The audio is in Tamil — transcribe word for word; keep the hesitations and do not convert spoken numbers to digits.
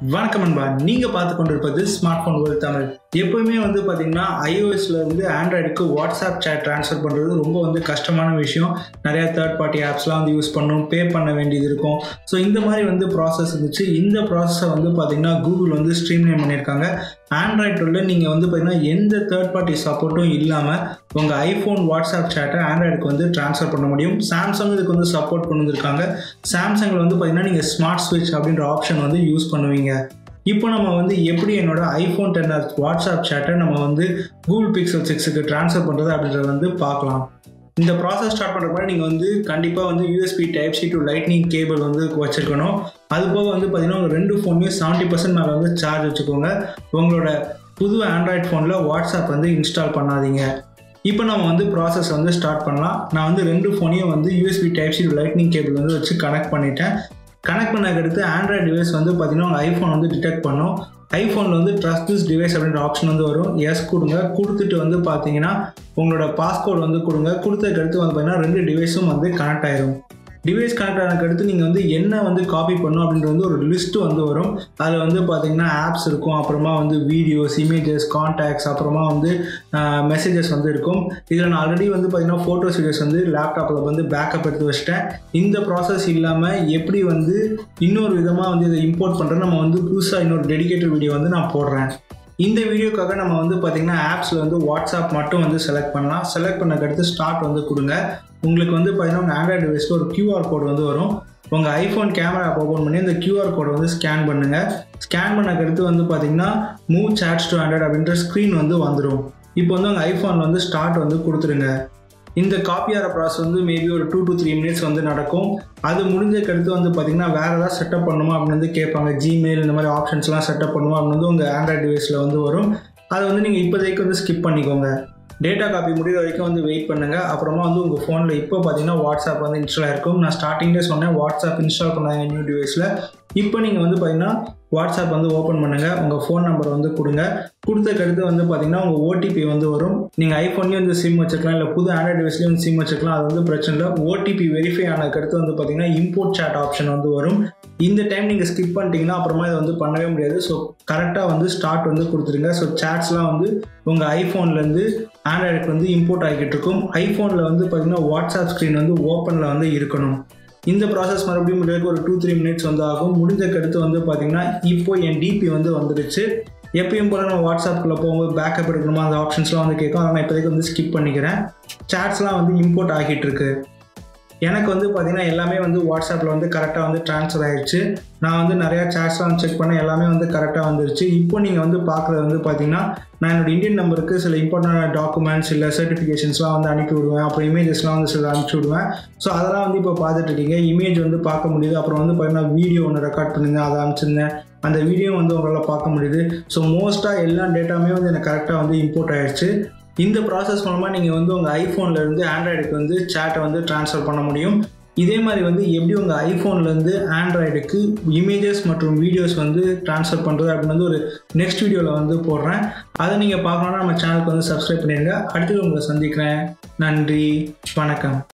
வணக்கம் அன்பா, நீங்க பார்த்து கொண்டிருப்பது ஸ்மார்ட் போன் வேர்ல்ட் தமிழ். எப்பவுமே வந்து பாத்தீங்கன்னா iOSல இருந்து ஆண்ட்ராய்டுக்கு வாட்ஸ்அப் சேட் ட்ரான்ஸ்ஃபர் பண்றது ரொம்ப வந்து கஷ்டமான விஷயம். நிறைய தேர்ட் பார்ட்டி ஆப்ஸ்லாம் வந்து யூஸ் பண்ணணும், பே பண்ண வேண்டியது இருக்கும். ஸோ இந்த மாதிரி வந்து ப்ராசஸ் இருந்துச்சு. இந்த ப்ராசஸை வந்து பாத்தீங்கன்னா கூகுள் வந்து ஸ்ட்ரீம்லைன் பண்ணியிருக்காங்க. ஆண்ட்ராய்டுல நீங்க வந்து பாத்தீங்கன்னா எந்த தேர்ட் பார்ட்டி சப்போர்ட்டும் இல்லாம உங்க ஐபோன் வாட்ஸ்அப் சேட்டை ஆண்ட்ராய்டுக்கு வந்து ட்ரான்ஸ்ஃபர் பண்ண முடியும். சாம்சங் இதுக்கு வந்து சப்போர்ட் பண்ணிருக்காங்க. சாம்சங்ல வந்து பாத்தீங்கன்னா நீங்க ஸ்மார்ட் ஸ்விட்ச் அப்படின்ற ஆப்ஷன் வந்து யூஸ் பண்ணுவீங்க. இப்போ நம்ம வந்து எப்படி என்னோட ஐபோன் டென் வாட்ஸ்அப் சேட்டை நம்ம வந்து கூகுள் பிக்சல் சிக்ஸுக்கு ட்ரான்ஸ்ஃபர் பண்ணுறது அப்படின்றத வந்து பார்க்கலாம். இந்த ப்ராசஸ் ஸ்டார்ட் பண்ணுற மாதிரி நீங்கள் வந்து கண்டிப்பாக வந்து USB type C to lightning cable வந்து வச்சுருக்கணும். அது போக வந்து பார்த்தீங்கன்னா உங்கள் ரெண்டு ஃபோன்லேயும் செவன்ட்டி பர்சன்ட் மேலே வந்து சார்ஜ் வச்சுக்கோங்க. உங்களோட புது ஆண்ட்ராய்ட் ஃபோனில் வாட்ஸ்அப் வந்து இன்ஸ்டால் பண்ணாதீங்க. இப்போ நம்ம வந்து ப்ராசஸ் வந்து ஸ்டார்ட் பண்ணலாம். நான் வந்து ரெண்டு ஃபோனையும் வந்து USB type C to lightning cable வந்து வச்சு கனெக்ட் பண்ணிட்டேன். கனெக்ட் பண்ணதுக்கு அடுத்து ஆண்ட்ராய்டு டிவைஸ் வந்து பார்த்தீங்கன்னா உங்கள் ஐஃபோன் வந்து டிடெக்ட் பண்ணும். ஐஃபோனில் வந்து ட்ரஸ்ட் திஸ் டிவைஸ் அப்படின்ற ஆப்ஷன் வந்து வரும். எஸ் கொடுங்க. கொடுத்துட்டு வந்து பார்த்தீங்கன்னா உங்களோட பாஸ்கோட் வந்து கொடுங்க. கொடுத்ததுக்கு அடுத்து வந்து பார்த்தீங்கன்னா ரெண்டு டிவைஸும் வந்து கனெக்ட் ஆயிடும். டிவைஸ் கனெக்ட் ஆனதுக்கு அடுத்து நீங்கள் வந்து என்ன வந்து காப்பி பண்ணணும் அப்படின்ற வந்து ஒரு லிஸ்ட்டு வந்து வரும். அதில் வந்து பார்த்தீங்கன்னா ஆப்ஸ் இருக்கும், அப்புறமா வந்து வீடியோஸ், இமேஜஸ், கான்டாக்ட்ஸ், அப்புறமா வந்து மெசேஜஸ் வந்து இருக்கும். இதில் நான் ஆல்ரெடி வந்து பார்த்தீங்கன்னா ஃபோட்டோஸ் வீடியோஸ் வந்து லேப்டாப்பில் வந்து பேக்கப் எடுத்து வச்சுட்டேன். இந்த ப்ராசஸ் இல்லாமல் எப்படி வந்து இன்னொரு விதமாக வந்து இதை இம்போர்ட் பண்ணுறேன்னு நம்ம வந்து புதுசாக இன்னொரு டெடிகேட்டட் வீடியோ வந்து நான் போடுறேன். இந்த வீடியோக்காக நம்ம வந்து பார்த்தீங்கன்னா ஆப்ஸில் வந்து வாட்ஸ்அப் மட்டும் வந்து செலக்ட் பண்ணலாம். செலக்ட் பண்ணதுக்கு அடுத்து ஸ்டார்ட் வந்து கொடுங்க. உங்களுக்கு வந்து பார்த்தீங்கன்னா உங்கள் ஆண்ட்ராய்டு டிவைஸில் ஒரு கியூஆர் கோடு வந்து வரும். உங்கள் ஐஃபோன் கேமரா ஆப் ஓப்பன் பண்ணி அந்த கியூஆர் கோடை வந்து ஸ்கேன் பண்ணுங்கள். ஸ்கேன் பண்ணதுக்கு அடுத்து வந்து பார்த்தீங்கன்னா மூவ் சாட்ஸ் டு ஆண்ட்ராய்டு அப்படின்ற ஸ்க்ரீன் வந்து வந்துடும். இப்போ வந்து உங்கள் ஐஃபோனில் வந்து ஸ்டார்ட் வந்து கொடுத்துருங்க. இந்த காப்பி ஆகிற ப்ராசஸ் வந்து மேபி ஒரு டூ டு த்ரீ மினிட்ஸ் வந்து நடக்கும். அது முடிஞ்சதுக்கு அடுத்து வந்து பார்த்தீங்கன்னா வேறு ஏதாவது செட்டப் பண்ணுமா அப்படின்னு வந்து கேட்பாங்க. ஜிமெயில் இந்த மாதிரி ஆப்ஷன்ஸ்லாம் செட்டப் பண்ணுமா அப்படின்னு வந்து உங்கள் ஆண்ட்ராய்டு டிவைஸில் வந்து வரும். அதை வந்து நீங்கள் இப்போதைக்கு வந்து ஸ்கிப் பண்ணிக்கோங்க. டேட்டா காப்பி முடிகிற வரைக்கும் வந்து வெயிட் பண்ணுங்கள். அப்புறமா வந்து உங்கள் ஃபோனில் இப்போ பார்த்தீங்கன்னா வாட்ஸ்அப் வந்து இன்ஸ்டால் ஆகிருக்கும். நான் ஸ்டார்டிங்லேயே சொன்னேன் வாட்ஸ்அப் இன்ஸ்டால் பண்ணாங்க நியூ டிவைஸில். இப்போ நீங்கள் வந்து பார்த்தீங்கன்னா வாட்ஸ்அப் வந்து ஓப்பன் பண்ணுங்கள். உங்கள் ஃபோன் நம்பர் வந்து கொடுங்க. கொடுத்ததுக்கு அடுத்து வந்து பார்த்தீங்கன்னா உங்கள் ஓடிபி வந்து வரும். நீங்கள் ஐஃபோன்லேயும் வந்து சிம் வச்சுக்கலாம், இல்லை புது ஆண்ட்ராய்டு டிவைஸ்லேயும் வந்து சிம் வச்சுக்கலாம். அது வந்து பிரச்சனை இல்லை. ஓடிபி வெரிஃபை ஆனதுக்கு அடுத்து வந்து பார்த்தீங்கன்னா இம்போர்ட் சாட் ஆப்ஷன் வந்து வரும். இந்த டைம் நீங்கள் ஸ்கிப் பண்ணிட்டீங்கன்னா அப்புறமா இதை வந்து பண்ணவே முடியாது. ஸோ கரெக்டாக வந்து ஸ்டார்ட் வந்து கொடுத்துருங்க. ஸோ சாட்ஸ்லாம் வந்து உங்கள் ஐஃபோன்லேருந்து ஆண்ட்ராய்டுக்கு வந்து இம்போர்ட் ஆகிக்கிட்டு இருக்கும். ஐஃபோனில் வந்து பார்த்தீங்கன்னா வாட்ஸ்அப் ஸ்க்ரீன் வந்து ஓப்பனில் வந்து இருக்கணும். இந்த ப்ராசஸ் மறுபடியும் முடியாது ஒரு டூ த்ரீ மினிட்ஸ் வந்து ஆகும். முடிஞ்சக்கு அடுத்து வந்து பார்த்தீங்கன்னா இப்போ என் டிபி வந்து வந்துடுச்சு. எப்பயும் போல் நம்ம வாட்ஸ்அப்பில் போகும்போது பேக்கப் எடுக்கணுமா அந்த ஆப்ஷன்ஸ்லாம் வந்து கேட்கும். அதை நான் இப்போதைக்கு வந்து ஸ்கிப் பண்ணிக்கிறேன். சாட்ஸ்லாம் வந்து இம்போர்ட் ஆகிட்டு இருக்கு. எனக்கு வந்து பார்த்தீங்கன்னா எல்லாமே வந்து வாட்ஸ்அப்பில் வந்து கரெக்டாக வந்து ட்ரான்ஸ்ஃபர் ஆகிடுச்சு. நான் வந்து நிறையா சாட்ஸ்லாம் செக் பண்ணேன், எல்லாமே வந்து கரெக்டாக வந்துருச்சு. இப்போ நீங்கள் வந்து பார்க்குறது வந்து பார்த்தீங்கன்னா நான் என்னோட இந்தியன் நம்பருக்கு சில இம்பார்ட்டன்ட் டாக்குமெண்ட்ஸ் இல்லை சர்டிஃபிகேஷன்ஸ்லாம் வந்து அனுப்பி விடுவேன். அப்புறம் இமேஜஸ்லாம் வந்து சில அனுப்பிச்சி விடுவேன். ஸோ அதெல்லாம் வந்து இப்போ பார்த்துட்டு இருக்கீங்க. இமேஜ் வந்து பார்க்க முடியுது. அப்புறம் வந்து பார்த்தீங்கன்னா வீடியோ ஒன்று ரெக்கார்ட் பண்ணியிருந்தேன், அதை அனுப்பிச்சிருந்தேன். அந்த வீடியோ வந்து உங்களால் பார்க்க முடியுது. ஸோ மோஸ்ட்டாக எல்லா டேட்டாவுமே வந்து எனக்கு கரெக்டாக வந்து இம்போர்ட் ஆகிடுச்சு. இந்த ப்ராசஸ் மூலமாக நீங்கள் வந்து உங்கள் ஐஃபோன்லேருந்து ஆண்ட்ராய்டுக்கு வந்து சேட்டை வந்து ட்ரான்ஸ்ஃபர் பண்ண முடியும். இதே மாதிரி வந்து எப்படி உங்கள் ஐஃபோன்லேருந்து ஆண்ட்ராய்டுக்கு இமேஜஸ் மற்றும் வீடியோஸ் வந்து ட்ரான்ஸ்ஃபர் பண்ணுறது அப்படின்னு வந்து ஒரு நெக்ஸ்ட் வீடியோவில் வந்து போடுறேன். அதை நீங்கள் பார்க்கணுன்னா நம்ம சேனலுக்கு வந்து சப்ஸ்கிரைப் பண்ணிடுங்க. அடுத்தது உங்களை சந்திக்கிறேன். நன்றி, வணக்கம்.